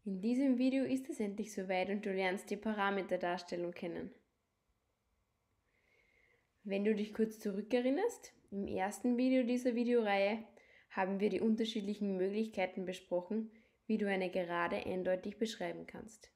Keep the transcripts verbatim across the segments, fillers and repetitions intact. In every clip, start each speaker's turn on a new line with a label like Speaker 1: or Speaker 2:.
Speaker 1: In diesem Video ist es endlich soweit und du lernst die Parameterdarstellung kennen. Wenn du dich kurz zurückerinnerst, im ersten Video dieser Videoreihe haben wir die unterschiedlichen Möglichkeiten besprochen, wie du eine Gerade eindeutig beschreiben kannst.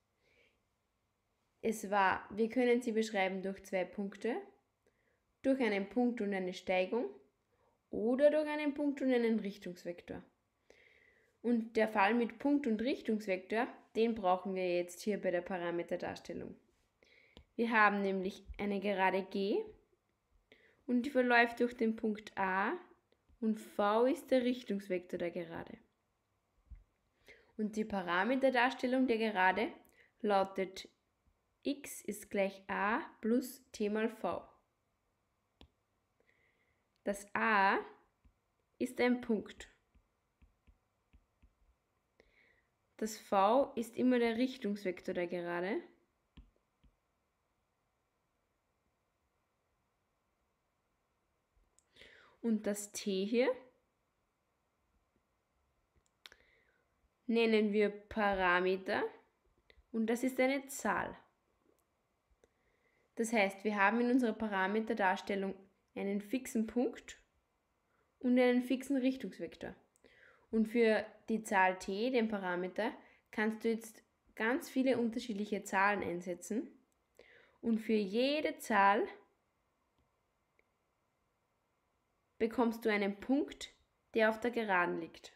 Speaker 1: Es war, wir können sie beschreiben durch zwei Punkte, durch einen Punkt und eine Steigung oder durch einen Punkt und einen Richtungsvektor. Und der Fall mit Punkt und Richtungsvektor, den brauchen wir jetzt hier bei der Parameterdarstellung. Wir haben nämlich eine Gerade G und die verläuft durch den Punkt A und V ist der Richtungsvektor der Gerade. Und die Parameterdarstellung der Gerade lautet x ist gleich a plus t mal v. Das A ist ein Punkt. Das V ist immer der Richtungsvektor der Gerade. Und das T hier nennen wir Parameter und das ist eine Zahl. Das heißt, wir haben in unserer Parameterdarstellung einen fixen Punkt und einen fixen Richtungsvektor. Und für die Zahl t, den Parameter, kannst du jetzt ganz viele unterschiedliche Zahlen einsetzen. Und für jede Zahl bekommst du einen Punkt, der auf der Geraden liegt.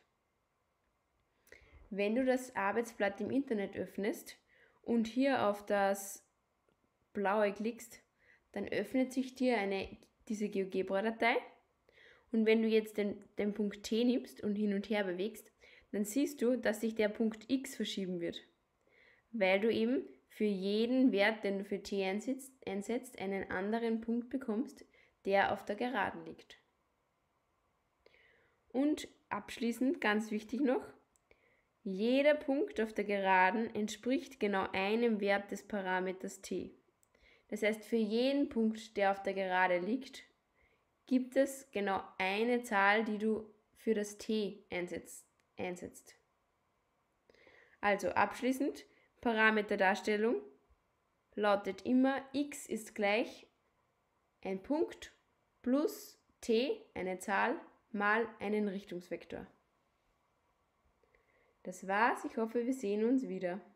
Speaker 1: Wenn du das Arbeitsblatt im Internet öffnest und hier auf das Blaue klickst, dann öffnet sich dir eine, diese GeoGebra-Datei. Und wenn du jetzt den, den Punkt T nimmst und hin und her bewegst, dann siehst du, dass sich der Punkt X verschieben wird, weil du eben für jeden Wert, den du für T einsetzt, einsetzt einen anderen Punkt bekommst, der auf der Geraden liegt. Und abschließend, ganz wichtig noch, jeder Punkt auf der Geraden entspricht genau einem Wert des Parameters T. Das heißt, für jeden Punkt, der auf der Gerade liegt, gibt es genau eine Zahl, die du für das T einsetzt. einsetzt. Also abschließend, Parameterdarstellung lautet immer x ist gleich ein Punkt plus t, eine Zahl, mal einen Richtungsvektor. Das war's, ich hoffe, wir sehen uns wieder.